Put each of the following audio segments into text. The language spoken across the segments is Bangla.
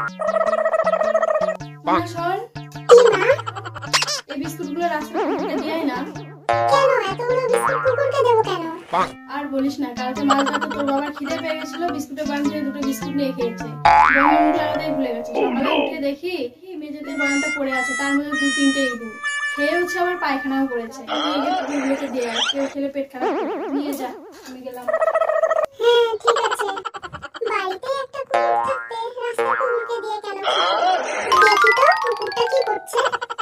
শোন, এই বিস্কুটগুলো রাস্তায় দিয়ে না। কেন এতগুলো বিস্কুট কুকুরকে দেবো কেন? আর বলিস না, কালকে মাঝরাতে তোর বাবার খিদে পেয়ে গেছিল, বিস্কুটের বান থেকে দুটো বিস্কুট নিয়ে খেয়েছে। বমি মুখ লাগাতেই ভুলে গেছে। সকালে উঠে দেখি মেঝেতে বানটা পড়ে আছে, তার মধ্যে 2-3টে ইঁদুর। খেয়ে হচ্ছে আবার পায়খানাও করেছে। কুকুরগুলোকে দিয়ে কেউ খেলে পেট খারাপ নিয়ে যা, আমি গেলাম। হ্যাঁ ঠিক আছে, বাড়িতে একটা কুকুর থাকতে রাস্তা কুকুরকে দিয়ে কেন? দেখি তো কুকুরটা কি করছে।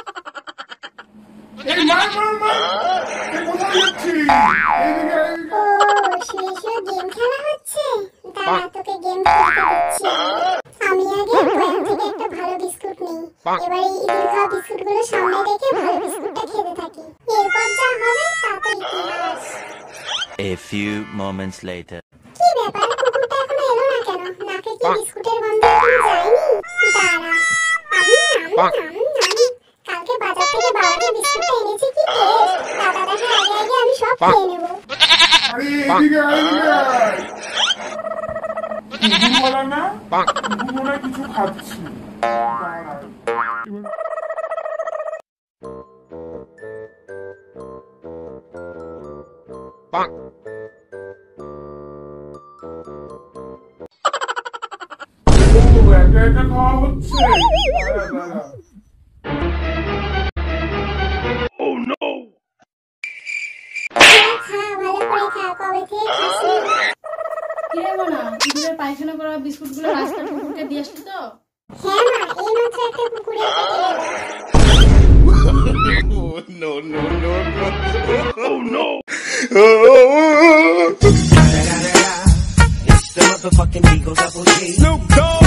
এই মার কোথায় যাচ্ছিস? ও শুয়ে গেম খেলা হচ্ছে, দাঁড়া তোকে গেম খেলতে দিচ্ছি। আমি আগে দোকান থেকে একটা ভালো বিস্কুট নিই, এবারে ইঁদুর খাওয়া বিস্কুটগুলো সামনে রেখে ভালো বিস্কুটটা খেতে থাকি, এরপর যা হবে তা তো ইতিহাস। A few moments later. কি ব্যাপার, কুকুরটা এখনো এলো না কেন? নাকে কি বিস্কুটের গন্ধ এখনো যায়নি? দাঁড়া, কালকে বাজার থেকে বাবাকে বিস্কুটটা এনেছি, কি টেস্ট! দাদা দেখার আগে আগে আমি সব খেয়ে নেবো। আরে এদিকে আয়। কুকুর বলা না, কুকুর মনে হয় কিছু খাচ্ছি। একা একা খাওয়া হচ্ছে। দাঁড়া। Oh no! খা, ভালো করে খা, কবে থেকে খাসনি? কি রে মোনা, ইঁদুরের পায়খানা করা বিস্কুটগুলো রাস্তার কুকুরকে দিয়ে আসলি তো? হ্যাঁ মা, এইমাত্র একটা কুকুরের পেটে এলো। No. Oh no! It's the motherfucking Eagle Double G. Snoop Dogg!